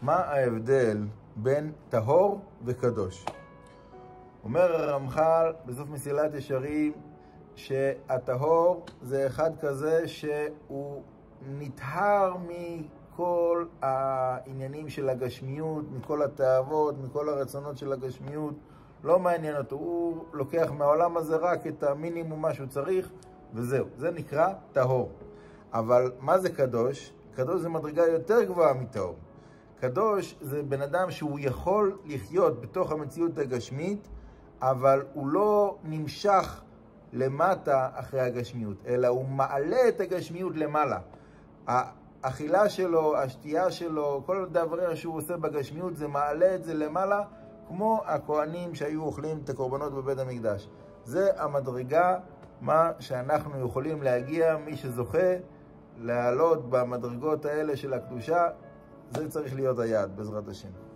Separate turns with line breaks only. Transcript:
מה ההבדל בין טהור וקדוש? אומר הרמח"ל בסוף מסילת ישרים שהטהור זה אחד כזה שהוא נטהר מכל העניינים של הגשמיות, מכל התאוות, מכל הרצונות של הגשמיות, לא מעניין אותו, הוא לוקח מהעולם הזה רק את המינימום מה שהוא צריך וזהו, זה נקרא טהור. אבל מה זה קדוש? קדוש זה מדרגה יותר גבוהה מטהור. קדוש זה בן אדם שהוא יכול לחיות בתוך המציאות הגשמית, אבל הוא לא נמשך למטה אחרי הגשמיות, אלא הוא מעלה את הגשמיות למעלה. האכילה שלו, השתייה שלו, כל הדברים שהוא עושה בגשמיות, זה מעלה את זה למעלה, כמו הכהנים שהיו אוכלים את הקורבנות בבית המקדש. זה המדרגה, מה שאנחנו יכולים להגיע, מי שזוכה לעלות במדרגות האלה של הקדושה, זה צריך להיות היעד, בעזרת השם.